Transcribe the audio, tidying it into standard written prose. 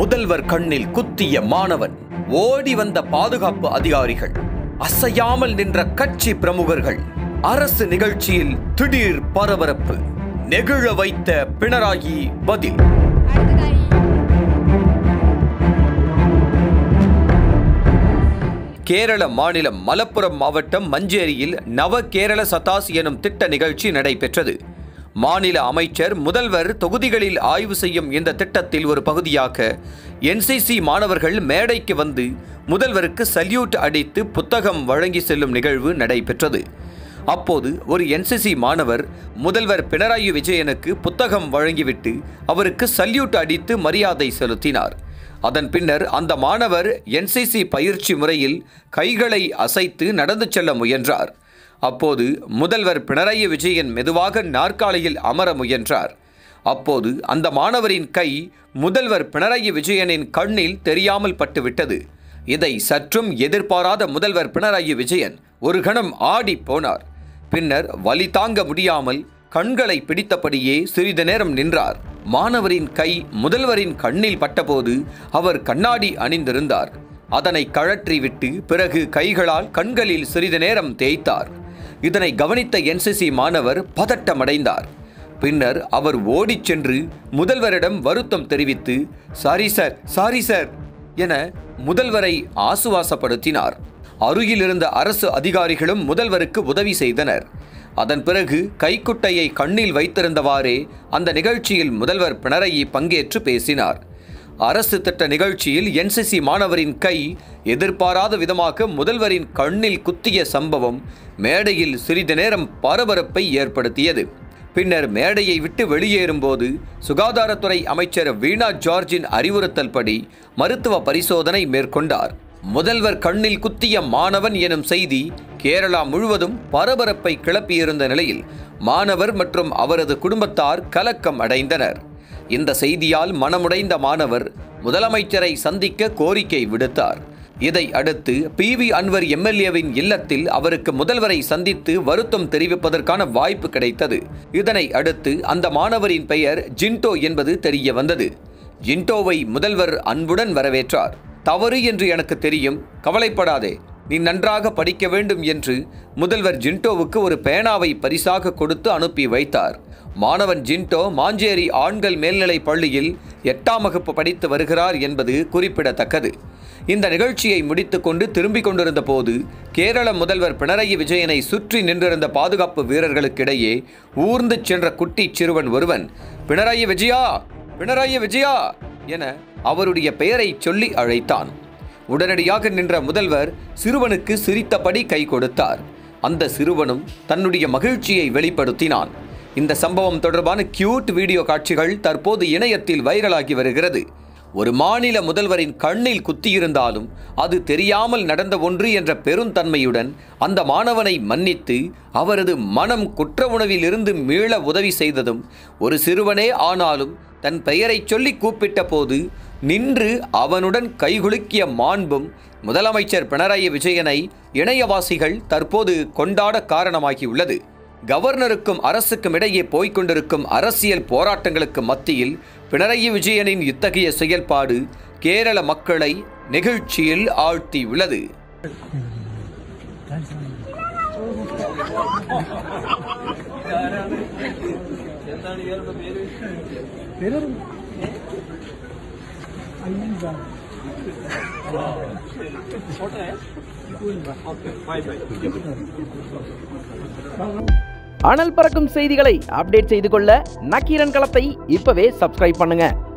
முதல்வர் கண்ணில் குத்திய மாணவன், ஓடி வந்த பாதுகாப்பு அதிகாரிகள், அசையாமல் நின்ற கட்சி பிரமுகர்கள், அரசு நிகழ்ச்சியில் திடீர் பரபரப்பு, நெகிழ வைத்த பினராயி பதில். கேரள மாநிலம் மலப்புரம் மாவட்டம் மஞ்சேரியில் நவ கேரள சதாஸ் எனும் திட்ட நிகழ்ச்சி நடைபெற்றது. மாநில அமைச்சர் முதல்வர் தொகுதிகளில் ஆய்வு செய்யும் இந்த திட்டத்தில் ஒரு பகுதியாக NCC மாணவர்கள் மேடைக்கு வந்து முதல்வருக்கு சல்யூட் அடித்து புத்தகம் வழங்கி செல்லும் நிகழ்வு நடைபெற்றது. அப்போது ஒரு NCC மாணவர் முதல்வர் பினராயி விஜயனுக்கு புத்தகம் வழங்கிவிட்டு அவருக்கு சல்யூட் அடித்து மரியாதை செலுத்தினார். அதன் பின்னர் அந்த மாணவர் NCC பயிற்சி முறையில் கைகளை அசைத்து நடந்து செல்ல முயன்றார். அப்போது முதல்வர் பினராயி விஜயன் மெதுவாக நாற்காலியில் அமர முயன்றார். அப்போது அந்த மாணவரின் கை முதல்வர் பினராயி விஜயனின் கண்ணில் தெரியாமல் பட்டுவிட்டது. இதை சற்றும் எதிர்பாராத முதல்வர் பினராயி விஜயன் ஒரு கணம் ஆடி போனார். பின்னர் வலி தாங்க முடியாமல் கண்களை பிடித்தபடியே சிறிது நேரம் நின்றார். மாணவரின் கை முதல்வரின் கண்ணில் பட்டபோது அவர் கண்ணாடி அணிந்திருந்தார். அதனை கழற்றிவிட்டு பிறகு கைகளால் கண்களில் சிறிது நேரம் தேய்த்தார். இதனை கவனித்த NCC மாணவர் பதட்டமடைந்தார். பின்னர் அவர் ஓடிச் சென்று முதல்வரிடம் வருத்தம் தெரிவித்து சாரி சார் என முதல்வரை ஆசுவாசப்படுத்தினார். அருகில் இருந்த அரசு அதிகாரிகளும் முதல்வருக்கு உதவி செய்தனர். அதன் பிறகு கைக்குட்டையை கண்ணில் வைத்திருந்தவாறே அந்த நிகழ்ச்சியில் முதல்வர் பினராயி பங்கேற்று பேசினார். அரசு திட்ட நிகழ்ச்சியில் NCC மாணவரின் கை எதிர்பாராத விதமாக முதல்வரின் கண்ணில் குத்திய சம்பவம் மேடையில் சிறிது நேரம் பரபரப்பை ஏற்படுத்தியது. பின்னர் மேடையை விட்டு வெளியேறும்போது சுகாதாரத்துறை அமைச்சர் வீணா ஜார்ஜின் அறிவுறுத்தல்படி மருத்துவ பரிசோதனை மேற்கொண்டார். முதல்வர் கண்ணில் குத்திய மாணவன் எனும் செய்தி கேரளா முழுவதும் பரபரப்பை கிளப்பியிருந்த நிலையில் மாணவர் மற்றும் அவரது குடும்பத்தார் கலக்கம் அடைந்தனர். இந்த செய்தியால் மனமுடைந்த மாணவர் முதலமைச்சரை சந்திக்க கோரிக்கை விடுத்தார். இதை அடுத்து PV அன்வர் MLAவின் இல்லத்தில் அவருக்கு முதல்வரை சந்தித்து வருத்தம் தெரிவிப்பதற்கான வாய்ப்பு கிடைத்தது. இதனை அடுத்து அந்த மாணவரின் பெயர் ஜின்டோ என்பது தெரிய வந்தது. ஜின்டோவை முதல்வர் அன்புடன் வரவேற்றார். தவறு என்று எனக்கு தெரியும், கவலைப்படாதே, நீ நன்றாக படிக்க வேண்டும் என்று முதல்வர் ஜின்டோவுக்கு ஒரு பேனாவை பரிசாக கொடுத்து அனுப்பி வைத்தார். மாணவன் ஜின்டோ மாஞ்சேரி ஆண்கள் மேல்நிலைப் பள்ளியில் 8ஆம் வகுப்பு படித்து வருகிறார் என்பது குறிப்பிடத்தக்கது. இந்த நிகழ்ச்சியை முடித்துக்கொண்டு திரும்பிக் கொண்டிருந்த போது கேரள முதல்வர் பினராயி விஜயனை சுற்றி நின்றிருந்த பாதுகாப்பு வீரர்களுக்கிடையே ஊர்ந்து சென்ற குட்டி சிறுவன் ஒருவன் பினராயி விஜயா, பினராயி விஜயா என அவருடைய பெயரை சொல்லி அழைத்தான். உடனடியாக நின்ற முதல்வர் சிறுவனுக்கு சிரித்தபடி கை கொடுத்தார். அந்த சிறுவனும் தன்னுடைய மகிழ்ச்சியை வெளிப்படுத்தினான். இந்த சம்பவம் தொடர்பான கியூட் வீடியோ காட்சிகள் தற்போது இணையத்தில் வைரலாகி வருகிறது. ஒரு மாநில முதல்வரின் கண்ணில் குத்தியிருந்தாலும் அது தெரியாமல் நடந்த ஒன்று என்ற பெருந்தன்மையுடன் அந்த மாணவனை மன்னித்து அவரது மனம் குற்ற உணர்வில் இருந்து மீள உதவி செய்ததும், ஒரு சிறுவனே ஆனாலும் தன் பெயரை சொல்லி கூப்பிட்ட போது நின்று அவனுடன் கைகுலுக்கிய மாண்பும் முதலமைச்சர் பினராயி விஜயனை இணையவாசிகள் தற்போது கொண்டாட காரணமாகியுள்ளது. கவர்னருக்கும் அரசுக்கும் இடையே போய்கொண்டிருக்கும் அரசியல் போராட்டங்களுக்கு மத்தியில் பினராயி விஜயனின் இத்தகைய செயல்பாடு கேரள மக்களை நெகிழ்ச்சியில் ஆழ்த்தியுள்ளது. அனல் பறக்கும் செய்திகளை அப்டேட் செய்து கொள்ள நக்கீரன் களத்தை இப்பவே சப்ஸ்கிரைப் பண்ணுங்க.